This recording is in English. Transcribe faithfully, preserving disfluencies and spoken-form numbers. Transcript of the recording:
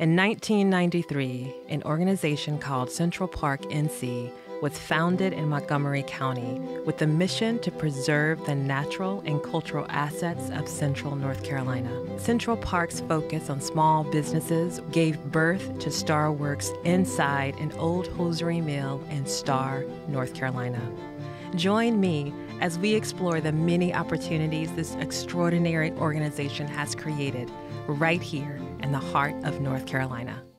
In nineteen ninety-three, an organization called Central Park N C was founded in Montgomery County with the mission to preserve the natural and cultural assets of Central North Carolina. Central Park's focus on small businesses gave birth to STARworks inside an old hosiery mill in Star, North Carolina. Join me as we explore the many opportunities this extraordinary organization has created right here in the heart of North Carolina.